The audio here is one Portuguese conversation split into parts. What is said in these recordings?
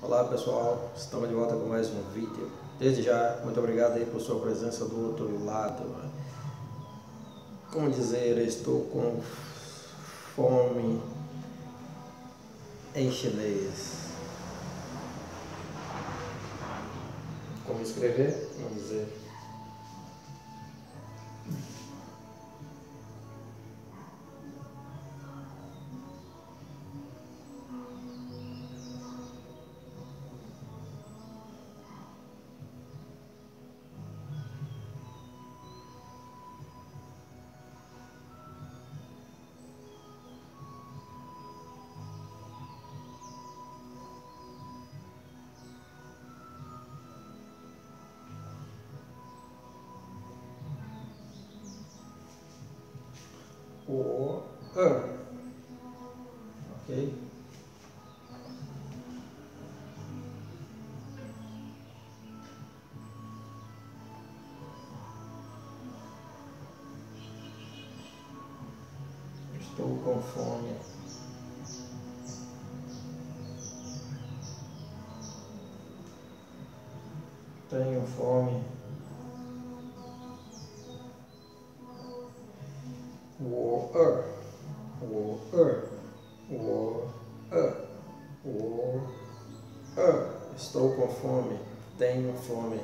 Olá pessoal, estamos de volta com mais um vídeo. Desde já, muito obrigado aí por sua presença do outro lado. Como dizer, estou com fome em chinês. Como escrever? Vamos dizer. Ok? Estou com fome. Tenho fome. Estou com fome. Tenho fome.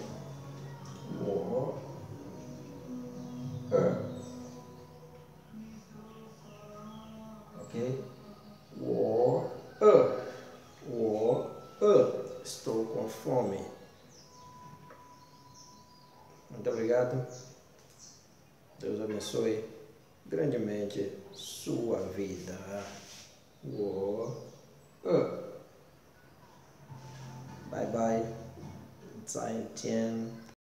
Ok? Estou com fome. Muito obrigado. Deus abençoe grandemente sua vida. 我饿，拜拜，再见。